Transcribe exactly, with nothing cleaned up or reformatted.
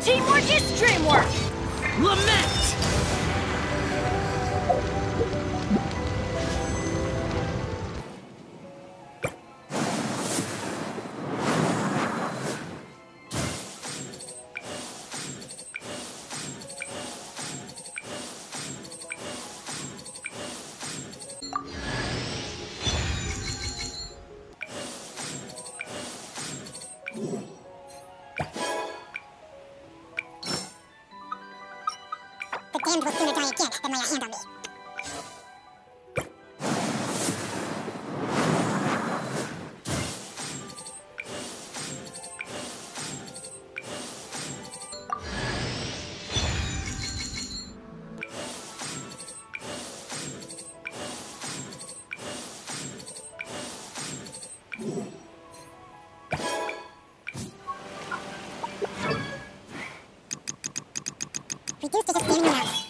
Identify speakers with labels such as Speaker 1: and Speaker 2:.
Speaker 1: Teamwork is dreamwork! Lament!
Speaker 2: The damned will sooner die again than lay a hand on me. Reduced to just standing around.